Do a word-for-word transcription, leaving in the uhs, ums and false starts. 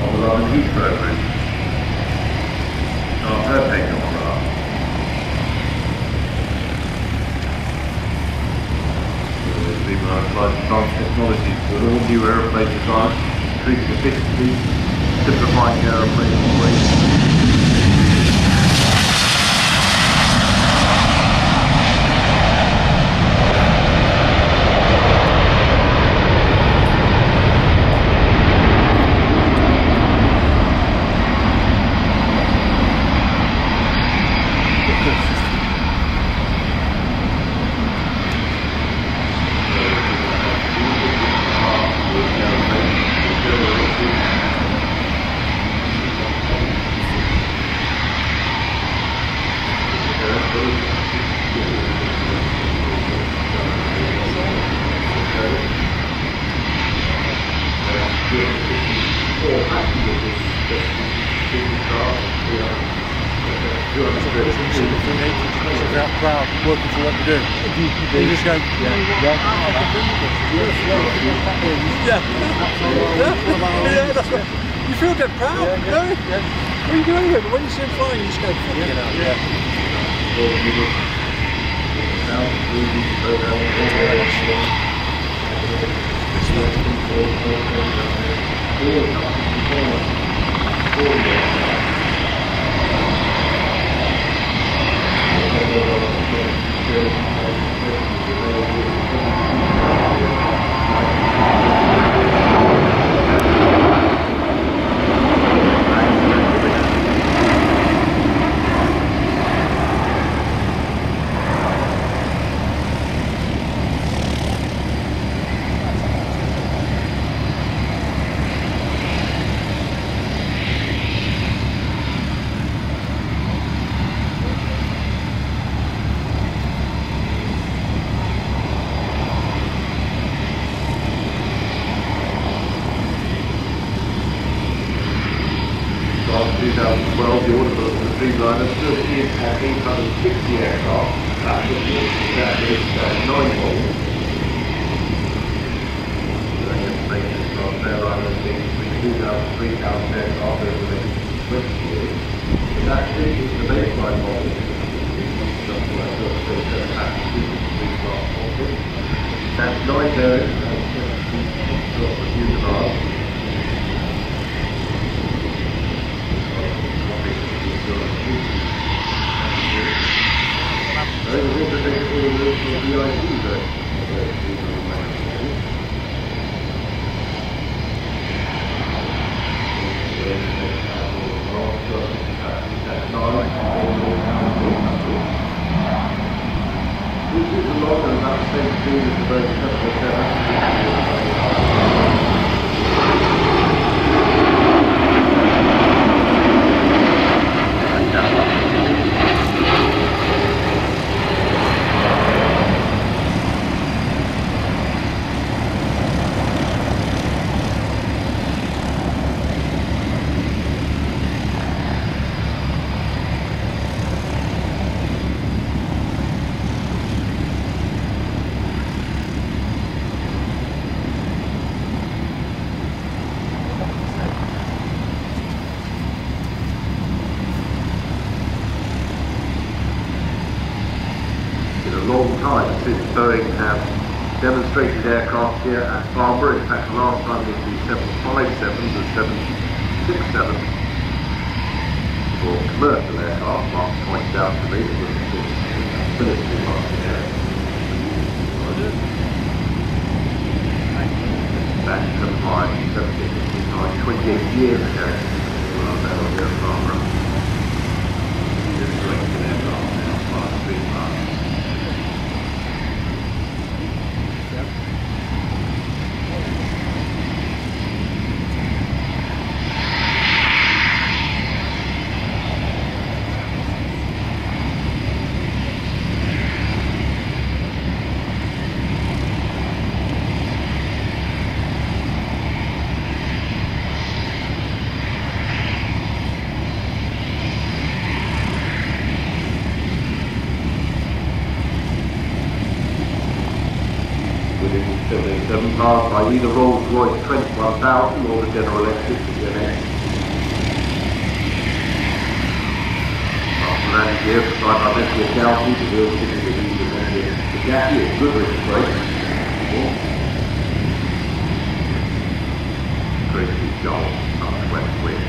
on the London Heathrow route. Not perfect on the last. We've applied advanced technologies to all new aeroplane design, increasing efficiency, simplifying aeroplane operations. Proud working for what we do. You just go, yeah, yeah, yeah. Yeah, that's right. You feel dead proud, yeah, yeah, don't you? Yeah. What are you doing anyway? But when you see him flying, you just go, fuck yeah, it out. Yeah. two thousand twelve, the order book for the Dreamliner still is at eight hundred sixty aircraft. That is, that is uh, nine models. So they have to make this class airliner thing between two thousand and three thousand aircraft over the next twenty years. But that is the baseline model. Just what I thought, so it's going to have to do with three class models. That's nine variants, and seventeen got the fuselage. Since Boeing have demonstrated aircraft here at Farnborough. In fact, the last time was the seven fifty-sevens and seven sixty-sevens for commercial aircraft. Mark pointed out to me that was the military market there. Back seventy-five, seventy, twenty-eight years ago, well, that was at Farnborough. This is an aircraft now, class three parts. seven, powered by either Rolls-Royce Trent one thousand or the General Electric G N X. After landing gear, supplied by Metro County, the wheel fitting with the Bugatti at Goodrich brakes. Tracy Joel, Southwest Wind.